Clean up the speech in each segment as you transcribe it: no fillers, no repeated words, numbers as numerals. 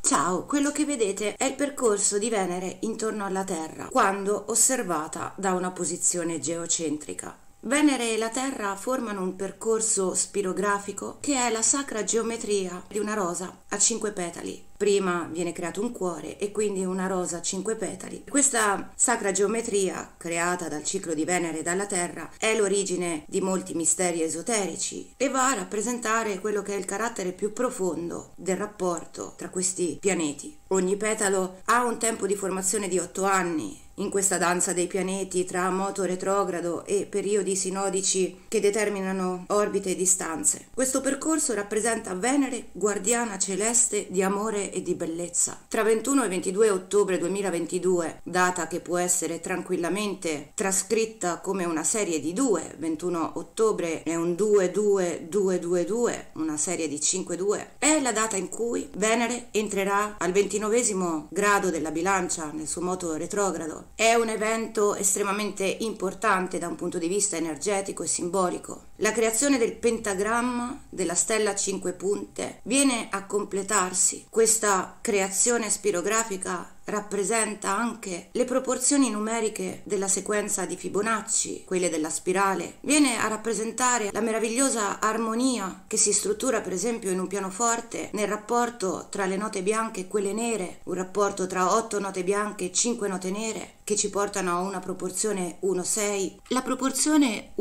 Ciao, quello che vedete è il percorso di Venere intorno alla Terra, quando osservata da una posizione geocentrica. Venere e la Terra formano un percorso spirografico che è la sacra geometria di una rosa a 5 petali. Prima viene creato un cuore e quindi una rosa a 5 petali. Questa sacra geometria, creata dal ciclo di Venere e dalla Terra, è l'origine di molti misteri esoterici e va a rappresentare quello che è il carattere più profondo del rapporto tra questi pianeti. Ogni petalo ha un tempo di formazione di 8 anni. In questa danza dei pianeti tra moto retrogrado e periodi sinodici che determinano orbite e distanze. Questo percorso rappresenta Venere, guardiana celeste di amore e di bellezza. Tra 21 e 22 ottobre 2022, data che può essere tranquillamente trascritta come una serie di 2, 21 ottobre è un 2-2-2-2-2, una serie di 5-2, è la data in cui Venere entrerà al 29° grado della bilancia nel suo moto retrogrado. È un evento estremamente importante da un punto di vista energetico e simbolico. La creazione del pentagramma della stella a 5 punte viene a completarsi. Questa creazione spirografica rappresenta anche le proporzioni numeriche della sequenza di Fibonacci, quelle della spirale. Viene a rappresentare la meravigliosa armonia che si struttura per esempio in un pianoforte nel rapporto tra le note bianche e quelle nere, un rapporto tra 8 note bianche e 5 note nere che ci portano a una proporzione 1-6. La proporzione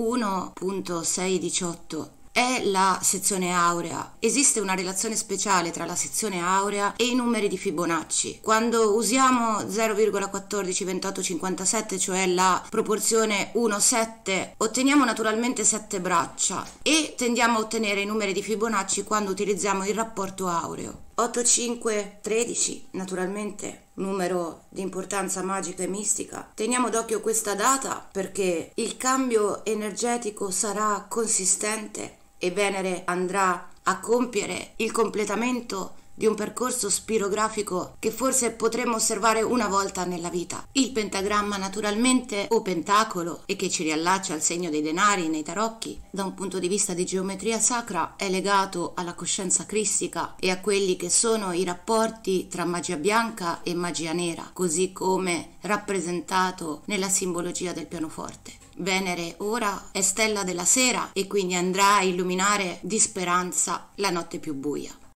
1.618 è la sezione aurea. Esiste una relazione speciale tra la sezione aurea e i numeri di Fibonacci. Quando usiamo 0,142857, cioè la proporzione 1-7, otteniamo naturalmente 7 braccia e tendiamo a ottenere i numeri di Fibonacci quando utilizziamo il rapporto aureo. 8513, naturalmente numero di importanza magica e mistica. Teniamo d'occhio questa data perché il cambio energetico sarà consistente e Venere andrà a compiere il completamento di un percorso spirografico che forse potremmo osservare una volta nella vita. Il pentagramma naturalmente, o pentacolo, e che ci riallaccia al segno dei denari nei tarocchi, da un punto di vista di geometria sacra è legato alla coscienza cristica e a quelli che sono i rapporti tra magia bianca e magia nera, così come rappresentato nella simbologia del pianoforte. Venere ora è stella della sera e quindi andrà a illuminare di speranza la notte più buia.